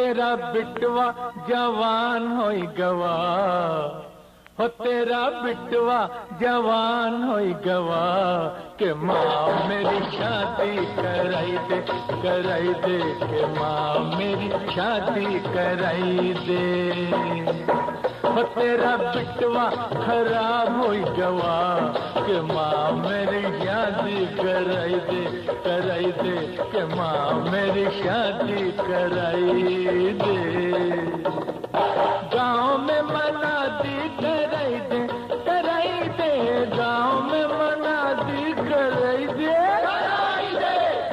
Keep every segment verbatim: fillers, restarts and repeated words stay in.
तेरा बिटवा जवान होई गवा, हो तेरा बिटवा जवान होई गवा, के माँ मेरी शादी कराई दे, कराई दे, के माँ मेरी शादी कराई दे। हो तेरा बिटवा खराब होई गवा, के माँ मेरी शादी कराई दे, कराई दे, के माँ मेरी शादी कराई दे। गाँव में मना दी कराई दे, कराई दे, गाँव में मना दी कराई दे, कराई दे।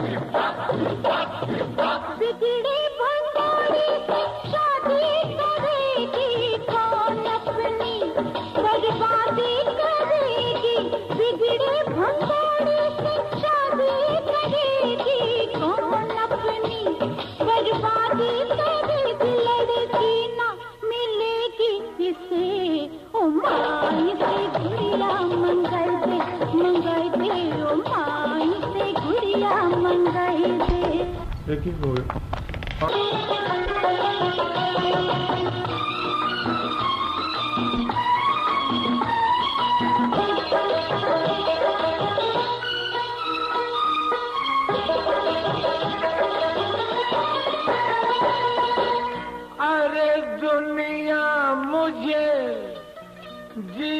बिगड़ी भंगोड़ी से शादी करेगी कौन अपनी बर्बादी करेगी, बिगड़ी भंगोड़ी से शादी करेगी कौन अपनी बर्बादी करेगी। लड़की ना मिलेगी इसे, ओ माई से गुड़िया मंगाई दे, मंगाई दे, ओ माई से गुड़िया मंगाई दे। देखिए अरे दुनिया मुझे जी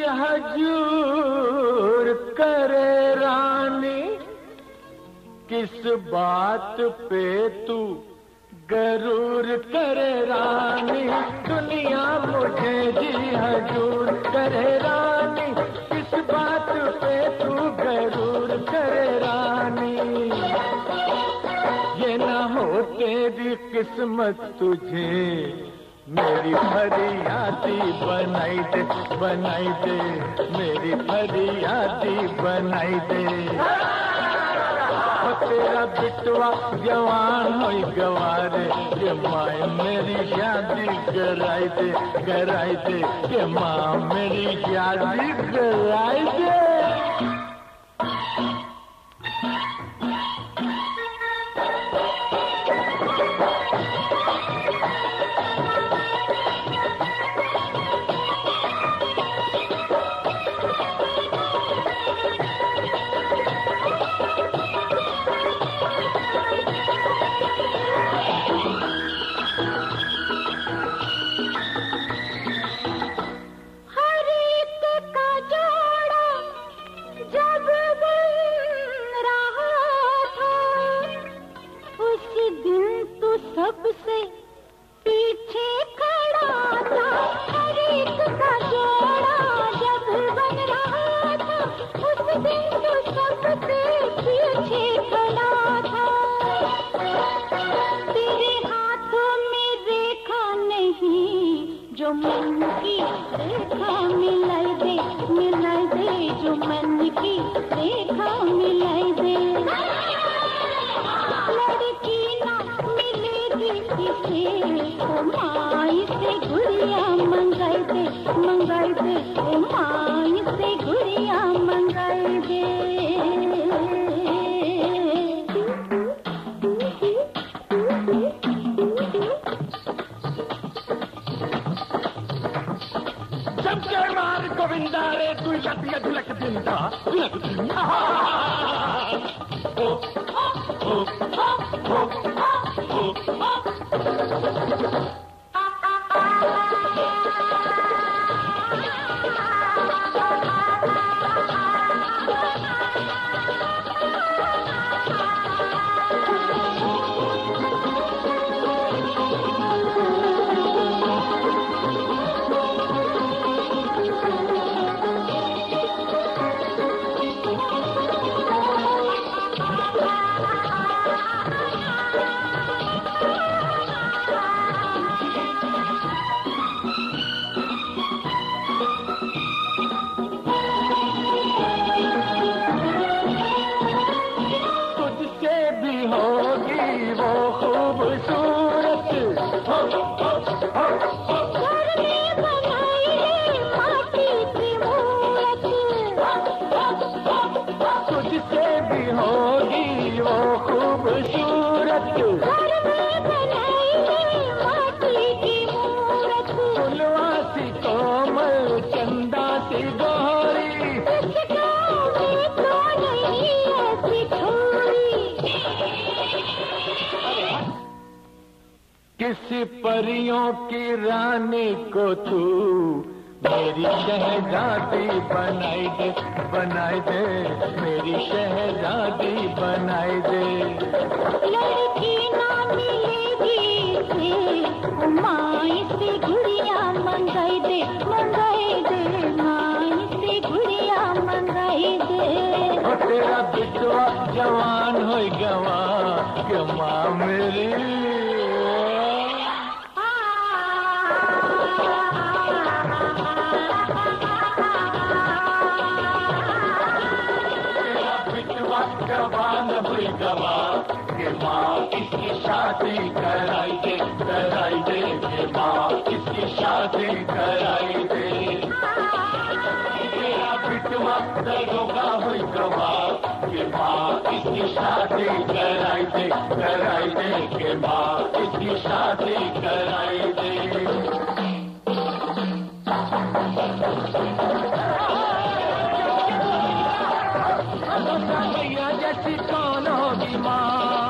हजूर करे रानी, किस बात पे तू गरूर करे रानी, दुनिया मुझे जी हजूर करे रानी, किस बात पे तू गरूर करे रानी। ये ना हो तेरी किस्मत तुझे मेरी फरियादी बनाई दे, बनाई दे, मेरी फरियादी बनाई दे। तेरा बिटवा जवान होई गवारे, के माँ मेरी शादी कराई दे, कराई दे, के माँ मेरी शादी कराई दे। सबसे पीछे खड़ा था, हर एक का जोड़ा जब बन रहा था, उस दिन तो सबसे पीछे खड़ा था। तेरे हाथों में रेखा नहीं, जो मन की रेखा मिलाई दे, मिलाई दे, जो मन की रेखा मिलाई दे। लड़की ना मिलेगी इसे, ओ माई से गुड़िया मंगाई दे, मंगाई दे, ओ माई से गुड़िया मंगाई दे। जब के मार गोविंदा रे तू लतिया झुलक दिंदा, झुलक दिंदा। खूबसूरत घर में बनाई है किसी परियों की रानी को तू मेरी शहजादी बनाई दे, बनाई दे, मेरी शहजादी बनाई दे। लड़की ना मिलेगी से माई से गुड़िया मंगाई दे, मंगाई दे, माई से गुड़िया मंगाई दे। ओ तेरा बिटवा जवान हो गवा के माँ मेरी जवान हुई गवा के माँ इसकी शादी कराई दे, कराई दे के माँ इसकी शादी कराई दे। तेरा बिटवा दरोगा हुई गवा के माँ इसकी शादी कराई दे, कराई दे के माँ इसकी शादी कराई दे। मैया जैसी कौन होगी माँ,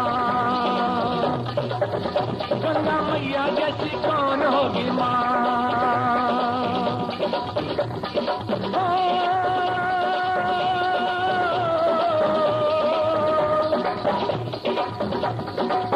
गंगा मैया जैसी कौन होगी माँ। ओ